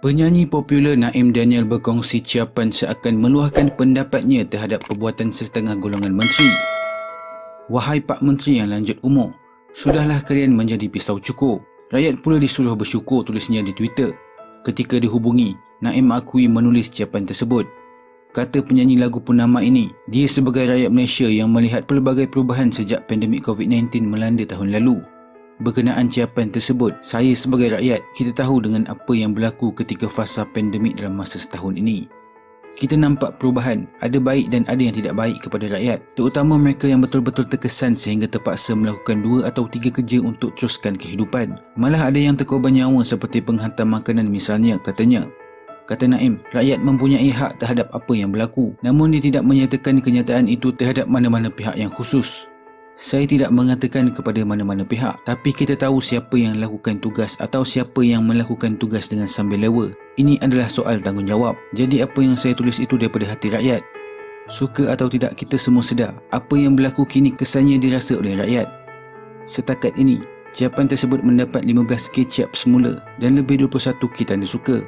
Penyanyi popular Naim Daniel berkongsi ciapan seakan meluahkan pendapatnya terhadap perbuatan setengah golongan menteri. Wahai Pak Menteri yang lanjut umur, sudahlah kalian menjadi pisau cukur. Rakyat pula disuruh bersyukur, tulisnya di Twitter. Ketika dihubungi, Naim akui menulis ciapan tersebut. Kata penyanyi lagu Purnama ini, dia sebagai rakyat Malaysia yang melihat pelbagai perubahan sejak pandemik COVID-19 melanda tahun lalu. Berkenaan ciapan tersebut, saya sebagai rakyat, kita tahu dengan apa yang berlaku ketika fasa pandemik dalam masa setahun ini. Kita nampak perubahan, ada baik dan ada yang tidak baik kepada rakyat, terutama mereka yang betul-betul terkesan sehingga terpaksa melakukan 2 atau 3 kerja untuk teruskan kehidupan. Malah ada yang terkorban nyawa seperti penghantar makanan misalnya, katanya. Kata Naim, rakyat mempunyai hak terhadap apa yang berlaku, namun dia tidak menyatakan kenyataan itu terhadap mana-mana pihak yang khusus. Saya tidak mengatakan kepada mana-mana pihak, tapi kita tahu siapa yang lakukan tugas atau siapa yang melakukan tugas dengan sambil lewa. Ini adalah soal tanggungjawab. Jadi apa yang saya tulis itu daripada hati rakyat. Suka atau tidak, kita semua sedar apa yang berlaku kini kesannya dirasa oleh rakyat. Setakat ini, ciapan tersebut mendapat 15k ciap semula dan lebih 21k tanda suka.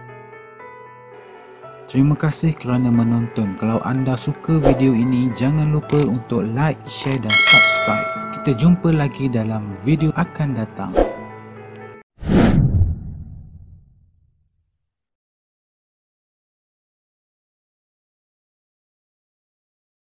Terima kasih kerana menonton. Kalau anda suka video ini, jangan lupa untuk like, share dan subscribe. Kita jumpa lagi dalam video akan datang.